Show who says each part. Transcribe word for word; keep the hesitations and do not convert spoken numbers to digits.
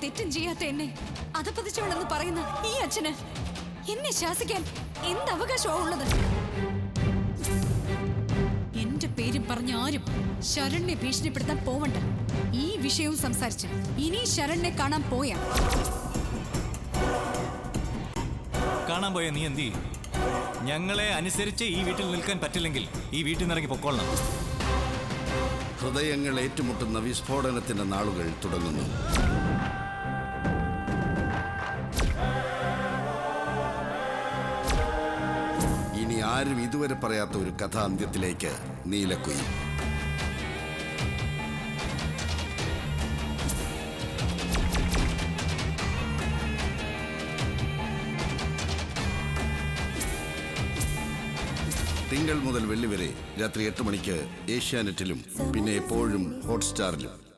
Speaker 1: തെറ്റും ചെയ്യാത്ത എന്നെ അധപ്പതിച്ചവളെന്ന് പറയുന്ന ഈ അച്ഛന് എന്നെ ശാസിക്കാൻ എന്ത് അവകാശമാ ഉള്ളത്? എന്റെ പേരും പറഞ്ഞ ആരും ശരണ്യെ ഭീഷണിപ്പെടുത്താൻ പോവണ്ട. ഈ വിഷയവും സംസാരിച്ച് ഇനി ശരണ്യെ കാണാൻ പോയാ
Speaker 2: കാണാൻ പോയ നീ എന്തി? ഞങ്ങളെ അനുസരിച്ച് ഈ വീട്ടിൽ നിൽക്കാൻ പറ്റില്ലെങ്കിൽ ഈ വീട്ടിൽ നിന്ന് ഇറങ്ങി പൊക്കോളണം.
Speaker 3: ഹൃദയങ്ങൾ ഏറ്റുമുട്ടുന്ന വിസ്ഫോടനത്തിന്റെ നാളുകൾ തുടങ്ങുന്നു. ഇനി ആരും ഇതുവരെ പറയാത്ത ഒരു കഥാന്ത്യത്തിലേക്ക് നീലക്കുയിൽ. തിങ്കൾ മുതൽ വെള്ളി വരെ രാത്രി എട്ട് മണിക്ക് ഏഷ്യാനെറ്റിലും പിന്നെ എപ്പോഴും ഹോട്ട്സ്റ്റാറിലും.